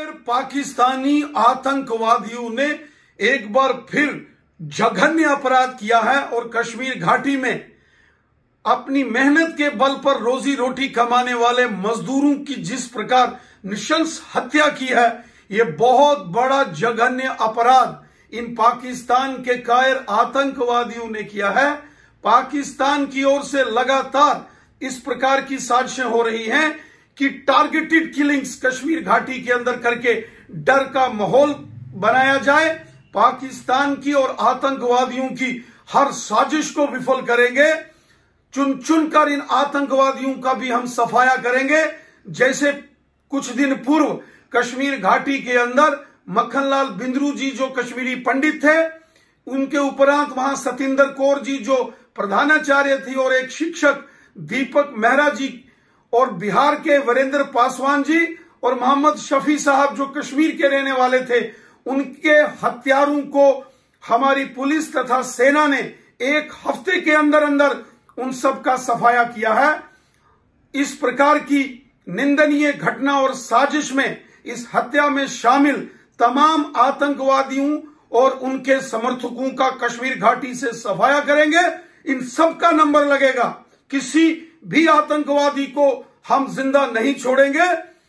पाकिस्तानी आतंकवादियों ने एक बार फिर जघन्य अपराध किया है और कश्मीर घाटी में अपनी मेहनत के बल पर रोजी रोटी कमाने वाले मजदूरों की जिस प्रकार निशंस हत्या की है, यह बहुत बड़ा जघन्य अपराध इन पाकिस्तान के कायर आतंकवादियों ने किया है। पाकिस्तान की ओर से लगातार इस प्रकार की साजिशें हो रही हैं कि टारगेटेड किलिंग्स कश्मीर घाटी के अंदर करके डर का माहौल बनाया जाए। पाकिस्तान की और आतंकवादियों की हर साजिश को विफल करेंगे। चुन चुनकर इन आतंकवादियों का भी हम सफाया करेंगे। जैसे कुछ दिन पूर्व कश्मीर घाटी के अंदर मक्खनलाल बिंद्रू जी जो कश्मीरी पंडित थे, उनके उपरांत वहां सतिंदर कौर जी जो प्रधानाचार्य थी और एक शिक्षक दीपक मेहरा जी और बिहार के वीरेंद्र पासवान जी और मोहम्मद शफी साहब जो कश्मीर के रहने वाले थे, उनके हत्यारों को हमारी पुलिस तथा सेना ने एक हफ्ते के अंदर अंदर उन सब का सफाया किया है। इस प्रकार की निंदनीय घटना और साजिश में इस हत्या में शामिल तमाम आतंकवादियों और उनके समर्थकों का कश्मीर घाटी से सफाया करेंगे। इन सब का नंबर लगेगा। किसी भी आतंकवादी को हम जिंदा नहीं छोड़ेंगे।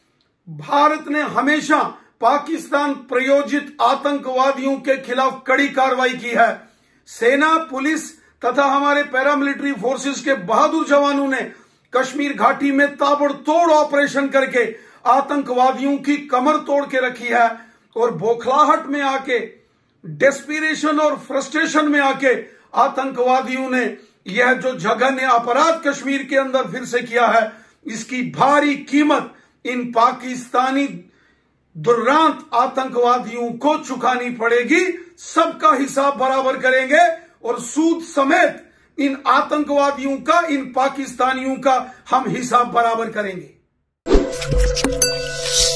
भारत ने हमेशा पाकिस्तान प्रायोजित आतंकवादियों के खिलाफ कड़ी कार्रवाई की है। सेना, पुलिस तथा हमारे पैरामिलिट्री फोर्सेस के बहादुर जवानों ने कश्मीर घाटी में ताबड़तोड़ ऑपरेशन करके आतंकवादियों की कमर तोड़ के रखी है और बौखलाहट में आके, डेस्पिरेशन और फ्रस्ट्रेशन में आके आतंकवादियों ने यह जो जघन्य अपराध कश्मीर के अंदर फिर से किया है, इसकी भारी कीमत इन पाकिस्तानी दुर्रांत आतंकवादियों को चुकानी पड़ेगी। सबका हिसाब बराबर करेंगे और सूद समेत इन आतंकवादियों का, इन पाकिस्तानियों का हम हिसाब बराबर करेंगे।